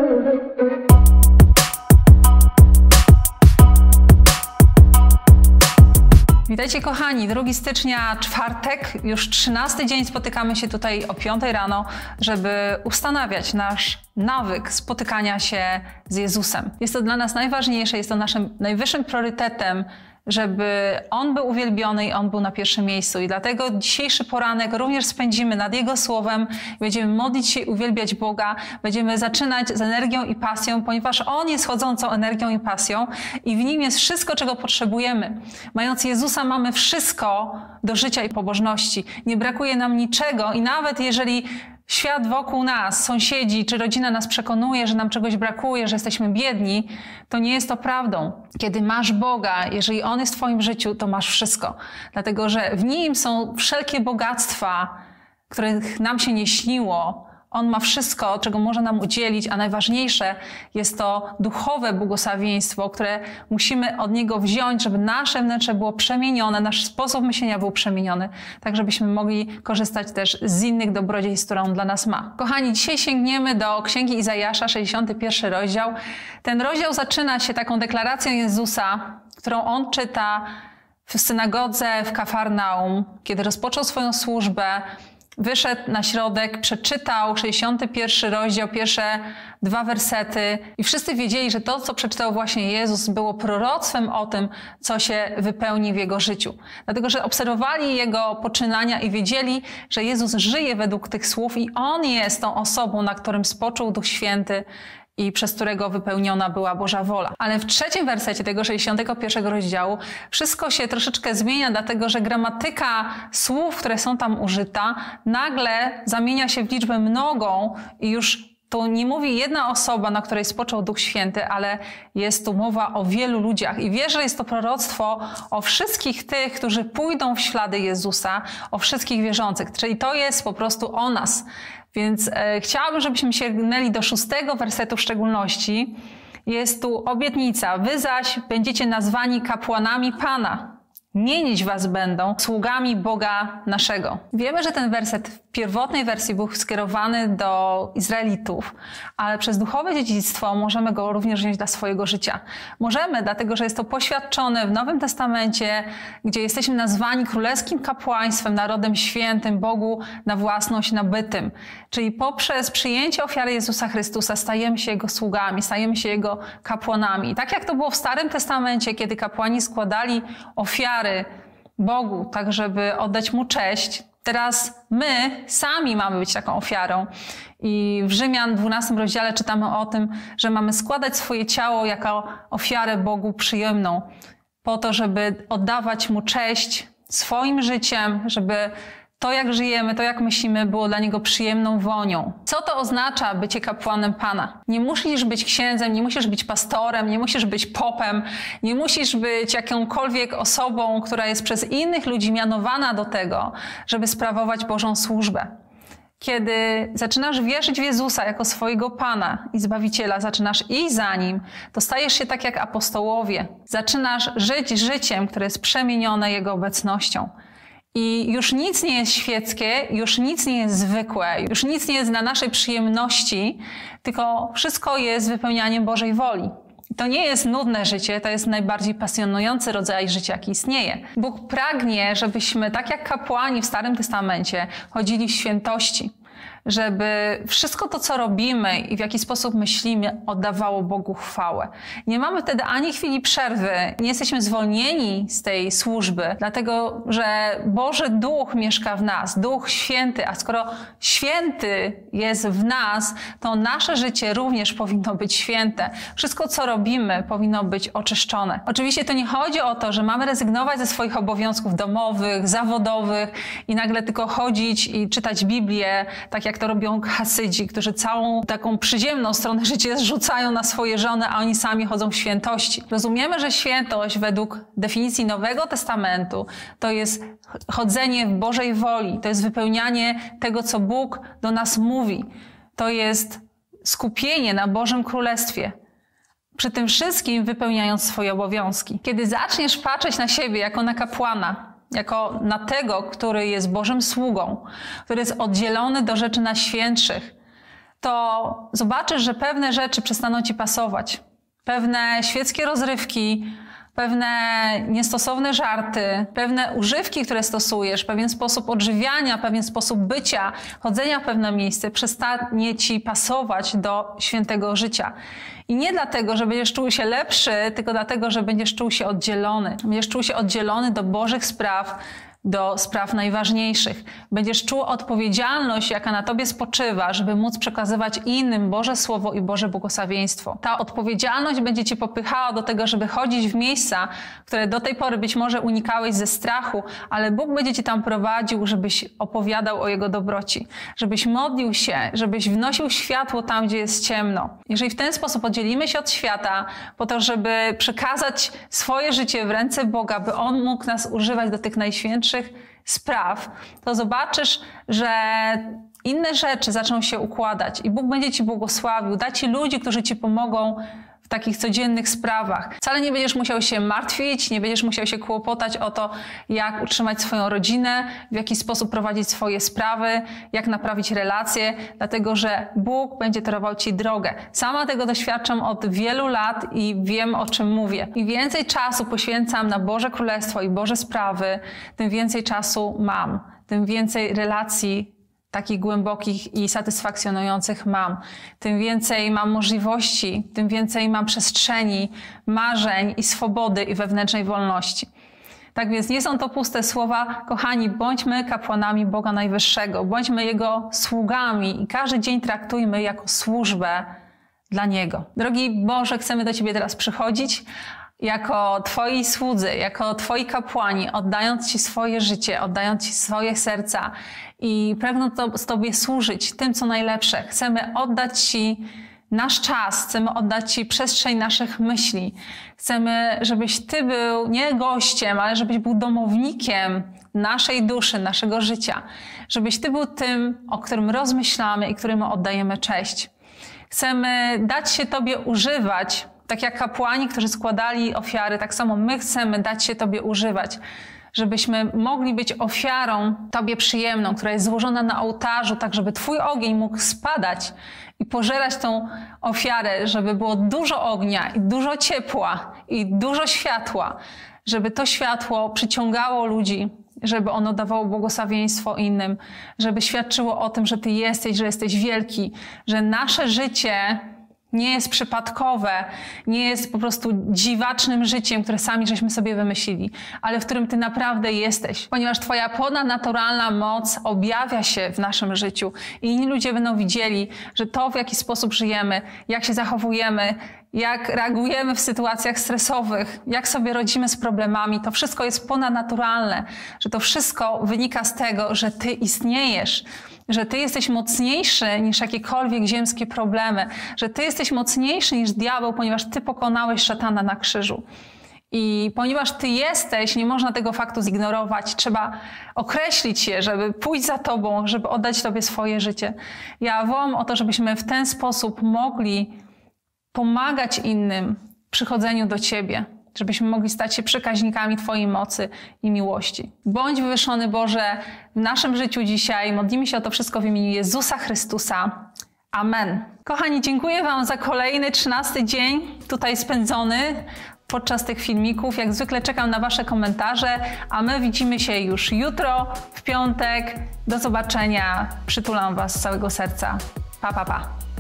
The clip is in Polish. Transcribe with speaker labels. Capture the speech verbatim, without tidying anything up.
Speaker 1: Witajcie kochani, drugiego stycznia, czwartek, już trzynasty dzień spotykamy się tutaj o piątej rano, żeby ustanawiać nasz nawyk spotykania się z Jezusem. Jest to dla nas najważniejsze, jest to naszym najwyższym priorytetem, żeby On był uwielbiony i On był na pierwszym miejscu. I dlatego dzisiejszy poranek również spędzimy nad Jego Słowem. Będziemy modlić się i uwielbiać Boga. Będziemy zaczynać z energią i pasją, ponieważ On jest chodzącą energią i pasją i w Nim jest wszystko, czego potrzebujemy. Mając Jezusa mamy wszystko do życia i pobożności. Nie brakuje nam niczego i nawet jeżeli świat wokół nas, sąsiedzi czy rodzina nas przekonuje, że nam czegoś brakuje, że jesteśmy biedni, to nie jest to prawdą. Kiedy masz Boga, jeżeli On jest w twoim życiu, to masz wszystko. Dlatego, że w Nim są wszelkie bogactwa, których nam się nie śniło. On ma wszystko, czego może nam udzielić, a najważniejsze jest to duchowe błogosławieństwo, które musimy od Niego wziąć, żeby nasze wnętrze było przemienione, nasz sposób myślenia był przemieniony, tak żebyśmy mogli korzystać też z innych dobrodziejstw, które On dla nas ma. Kochani, dzisiaj sięgniemy do Księgi Izajasza, sześćdziesiąty pierwszy rozdział. Ten rozdział zaczyna się taką deklaracją Jezusa, którą On czyta w synagodze w Kafarnaum, kiedy rozpoczął swoją służbę. Wyszedł na środek, przeczytał sześćdziesiąty pierwszy rozdział, pierwsze dwa wersety i wszyscy wiedzieli, że to, co przeczytał właśnie Jezus, było proroctwem o tym, co się wypełni w Jego życiu. Dlatego, że obserwowali Jego poczynania i wiedzieli, że Jezus żyje według tych słów i On jest tą osobą, na którym spoczął Duch Święty i przez którego wypełniona była Boża wola. Ale w trzecim wersecie tego sześćdziesiątego pierwszego rozdziału wszystko się troszeczkę zmienia, dlatego że gramatyka słów, które są tam użyta, nagle zamienia się w liczbę mnogą i już tu nie mówi jedna osoba, na której spoczął Duch Święty, ale jest tu mowa o wielu ludziach. I wierzę, że jest to proroctwo o wszystkich tych, którzy pójdą w ślady Jezusa, o wszystkich wierzących. Czyli to jest po prostu o nas. Więc e, chciałabym, żebyśmy sięgnęli do szóstego wersetu w szczególności. Jest tu obietnica. Wy zaś będziecie nazwani kapłanami Pana. Mienić was będą sługami Boga naszego. Wiemy, że ten werset w pierwotnej wersji był skierowany do Izraelitów, ale przez duchowe dziedzictwo możemy go również wziąć dla swojego życia. Możemy, dlatego że jest to poświadczone w Nowym Testamencie, gdzie jesteśmy nazwani królewskim kapłaństwem, narodem świętym, Bogu na własność nabytym. Czyli poprzez przyjęcie ofiary Jezusa Chrystusa stajemy się Jego sługami, stajemy się Jego kapłanami. I tak jak to było w Starym Testamencie, kiedy kapłani składali ofiary Bogu, tak żeby oddać Mu cześć. Teraz my sami mamy być taką ofiarą. I w Rzymian dwunastym rozdziale czytamy o tym, że mamy składać swoje ciało jako ofiarę Bogu przyjemną, po to, żeby oddawać Mu cześć swoim życiem, żeby to, jak żyjemy, to, jak myślimy, było dla Niego przyjemną wonią. Co to oznacza bycie kapłanem Pana? Nie musisz być księdzem, nie musisz być pastorem, nie musisz być popem, nie musisz być jakąkolwiek osobą, która jest przez innych ludzi mianowana do tego, żeby sprawować Bożą służbę. Kiedy zaczynasz wierzyć w Jezusa jako swojego Pana i Zbawiciela, zaczynasz iść za Nim, to stajesz się tak jak apostołowie. Zaczynasz żyć życiem, które jest przemienione Jego obecnością. I już nic nie jest świeckie, już nic nie jest zwykłe, już nic nie jest dla naszej przyjemności, tylko wszystko jest wypełnianiem Bożej woli. I to nie jest nudne życie, to jest najbardziej pasjonujący rodzaj życia, jaki istnieje. Bóg pragnie, żebyśmy, tak jak kapłani w Starym Testamencie, chodzili w świętości. Żeby wszystko to, co robimy i w jaki sposób myślimy, oddawało Bogu chwałę. Nie mamy wtedy ani chwili przerwy, nie jesteśmy zwolnieni z tej służby, dlatego że Boży Duch mieszka w nas, Duch Święty, a skoro Święty jest w nas, to nasze życie również powinno być święte. Wszystko, co robimy, powinno być oczyszczone. Oczywiście to nie chodzi o to, że mamy rezygnować ze swoich obowiązków domowych, zawodowych i nagle tylko chodzić i czytać Biblię, tak jak jak to robią hasydzi, którzy całą taką przyziemną stronę życia zrzucają na swoje żony, a oni sami chodzą w świętości. Rozumiemy, że świętość według definicji Nowego Testamentu to jest chodzenie w Bożej woli, to jest wypełnianie tego, co Bóg do nas mówi. To jest skupienie na Bożym Królestwie. Przy tym wszystkim wypełniając swoje obowiązki. Kiedy zaczniesz patrzeć na siebie jako na kapłana, jako na tego, który jest Bożym sługą, który jest oddzielony do rzeczy najświętszych, to zobaczysz, że pewne rzeczy przestaną ci pasować. Pewne świeckie rozrywki, pewne niestosowne żarty, pewne używki, które stosujesz, pewien sposób odżywiania, pewien sposób bycia, chodzenia w pewne miejsce przestanie ci pasować do świętego życia. I nie dlatego, że będziesz czuł się lepszy, tylko dlatego, że będziesz czuł się oddzielony. Będziesz czuł się oddzielony do Bożych spraw, do spraw najważniejszych. Będziesz czuł odpowiedzialność, jaka na tobie spoczywa, żeby móc przekazywać innym Boże Słowo i Boże błogosławieństwo. Ta odpowiedzialność będzie cię popychała do tego, żeby chodzić w miejsca, które do tej pory być może unikałeś ze strachu, ale Bóg będzie cię tam prowadził, żebyś opowiadał o Jego dobroci, żebyś modlił się, żebyś wnosił światło tam, gdzie jest ciemno. Jeżeli w ten sposób oddzielimy się od świata, po to, żeby przekazać swoje życie w ręce Boga, by On mógł nas używać do tych najświętszych spraw, to zobaczysz, że inne rzeczy zaczną się układać i Bóg będzie ci błogosławił, da ci ludzi, którzy ci pomogą w takich codziennych sprawach. Wcale nie będziesz musiał się martwić, nie będziesz musiał się kłopotać o to, jak utrzymać swoją rodzinę, w jaki sposób prowadzić swoje sprawy, jak naprawić relacje, dlatego że Bóg będzie torował ci drogę. Sama tego doświadczam od wielu lat i wiem, o czym mówię. Im więcej czasu poświęcam na Boże Królestwo i Boże sprawy, tym więcej czasu mam, tym więcej relacji takich głębokich i satysfakcjonujących mam. Tym więcej mam możliwości, tym więcej mam przestrzeni, marzeń i swobody i wewnętrznej wolności. Tak więc nie są to puste słowa. Kochani, bądźmy kapłanami Boga Najwyższego, bądźmy Jego sługami i każdy dzień traktujmy jako służbę dla Niego. Drogi Boże, chcemy do Ciebie teraz przychodzić jako Twoi słudzy, jako Twoi kapłani, oddając Ci swoje życie, oddając Ci swoje serca i pragnąc to, Tobie służyć tym, co najlepsze. Chcemy oddać Ci nasz czas, chcemy oddać Ci przestrzeń naszych myśli. Chcemy, żebyś Ty był nie gościem, ale żebyś był domownikiem naszej duszy, naszego życia. Żebyś Ty był tym, o którym rozmyślamy i któremu oddajemy cześć. Chcemy dać się Tobie używać, tak jak kapłani, którzy składali ofiary, tak samo my chcemy dać się Tobie używać, żebyśmy mogli być ofiarą Tobie przyjemną, która jest złożona na ołtarzu, tak żeby Twój ogień mógł spadać i pożerać tą ofiarę, żeby było dużo ognia i dużo ciepła i dużo światła, żeby to światło przyciągało ludzi, żeby ono dawało błogosławieństwo innym, żeby świadczyło o tym, że Ty jesteś, że jesteś wielki, że nasze życie nie jest przypadkowe, nie jest po prostu dziwacznym życiem, które sami żeśmy sobie wymyślili, ale w którym Ty naprawdę jesteś, ponieważ Twoja ponadnaturalna moc objawia się w naszym życiu i inni ludzie będą widzieli, że to, w jaki sposób żyjemy, jak się zachowujemy, jak reagujemy w sytuacjach stresowych, jak sobie radzimy z problemami, to wszystko jest ponadnaturalne, że to wszystko wynika z tego, że Ty istniejesz, że Ty jesteś mocniejszy niż jakiekolwiek ziemskie problemy, że Ty jesteś mocniejszy niż diabeł, ponieważ Ty pokonałeś szatana na krzyżu. I ponieważ Ty jesteś, nie można tego faktu zignorować, trzeba określić się, żeby pójść za Tobą, żeby oddać Tobie swoje życie. Ja wołam o to, żebyśmy w ten sposób mogli pomagać innym w przychodzeniu do Ciebie, żebyśmy mogli stać się przekaźnikami Twojej mocy i miłości. Bądź wywyższony, Boże, w naszym życiu dzisiaj. Modlimy się o to wszystko w imieniu Jezusa Chrystusa. Amen. Kochani, dziękuję Wam za kolejny trzynasty dzień tutaj spędzony podczas tych filmików. Jak zwykle czekam na Wasze komentarze, a my widzimy się już jutro, w piątek. Do zobaczenia. Przytulam Was z całego serca. Pa, pa, pa.